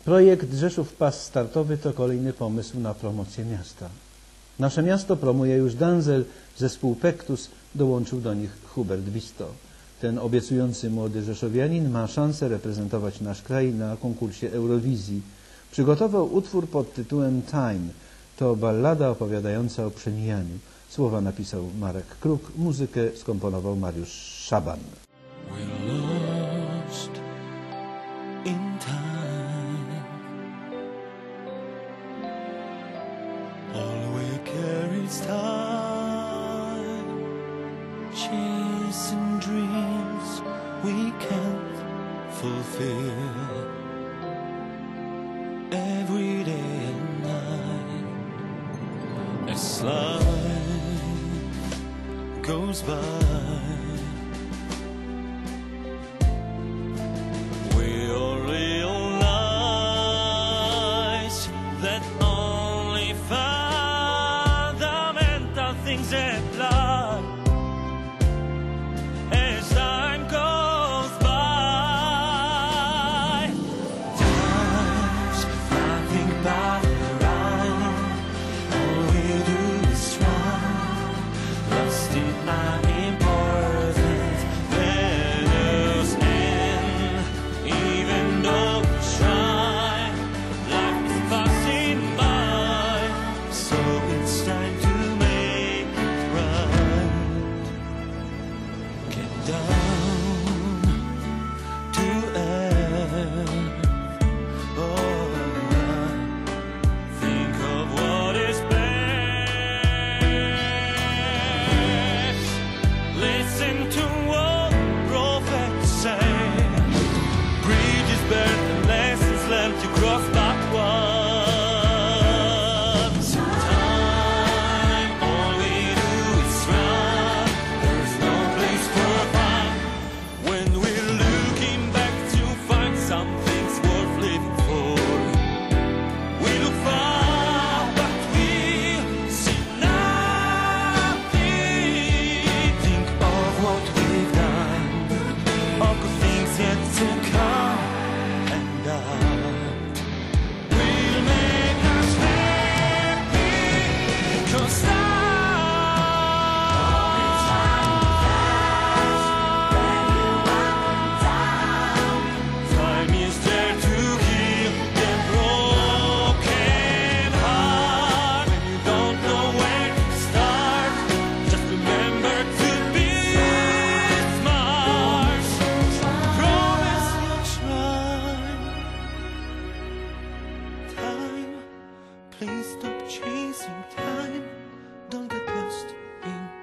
Projekt Rzeszów Pas Startowy to kolejny pomysł na promocję miasta. Nasze miasto promuje już Danzel, zespół Pektus, dołączył do nich Hubert Wisto. Ten obiecujący młody rzeszowianin ma szansę reprezentować nasz kraj na konkursie Eurowizji. Przygotował utwór pod tytułem Time. To ballada opowiadająca o przemijaniu. Słowa napisał Marek Kruk, muzykę skomponował Mariusz Szaban. We're lost in time. All we carry is time. Chasing dreams we can't fulfill. Every day and night, as life goes by, we all realize that only fundamental things apply. As time goes by, time's nothing but a rhyme. All we do is try, lost in our importance. Let us end, even though we try. Life is passing by, so it's time to make it right. Get down to earth. Oh, think of what is best. Listen to what prophets say. Bridges burnt and lessons learned to cross backwards. Time, all we do is run. There's no place for fun. When we're looking back to find some things worth living for, we look far, but we see nothing. Think of what we've done, of good things yet to come, and that will make us happy. 'Cause time is there to heal the broken heart. When you don't know where to start, just remember to be smart. Promise you'll try. Time, please stop chasing time. Don't get lost in